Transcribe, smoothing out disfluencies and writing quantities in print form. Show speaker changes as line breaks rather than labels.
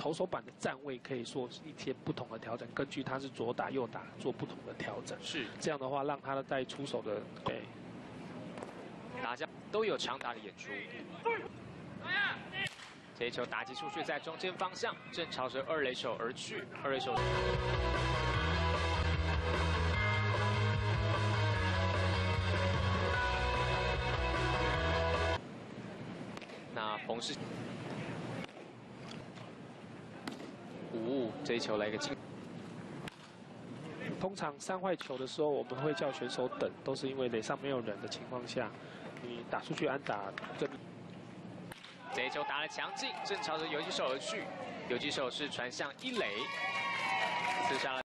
投手板的站位可以说是一些不同的调整，根据他是左打右打做不同的调整。是这样的话，让他在出手的
打架都有强打的演出。这一球打击出去，在中间方向，正朝着二垒手而去。二垒手。那彭世这一球来一个进。
通常三坏球的时候，我们会叫选手等，都是因为垒上没有人的情况下，你打出去安打跟。
这一球打得强劲，正朝着游击手而去，游击手是传向一垒，刺杀了。